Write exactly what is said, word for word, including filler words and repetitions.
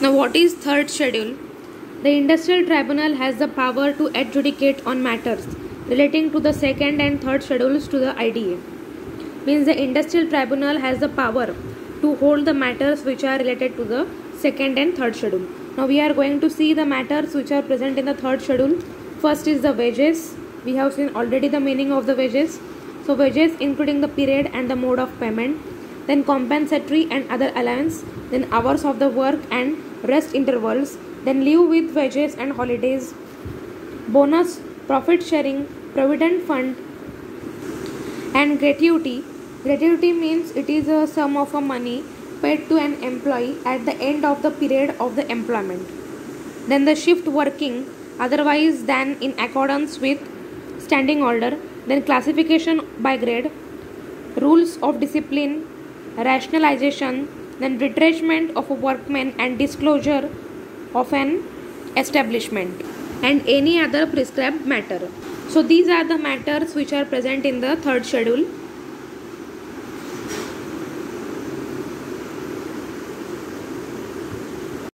Now, what is third schedule? The Industrial Tribunal has the power to adjudicate on matters relating to the second and third schedules to the I D A. Means the Industrial Tribunal has the power to hold the matters which are related to the second and third schedule. Now we are going to see the matters which are present in the third schedule. First is the wages. We have seen already the meaning of the wages. So wages including the period and the mode of payment. Then compensatory and other allowance. Then hours of the work and rest intervals. Then leave with wages and holidays. Bonus, profit sharing, provident fund and gratuity. Gratuity means it is a sum of a money paid to an employee at the end of the period of the employment. Then the shift working otherwise than in accordance with standing order. Then classification by grade, rules of discipline, rationalization, then retrenchment of a workman and disclosure of an establishment and any other prescribed matter. So these are the matters which are present in the third schedule.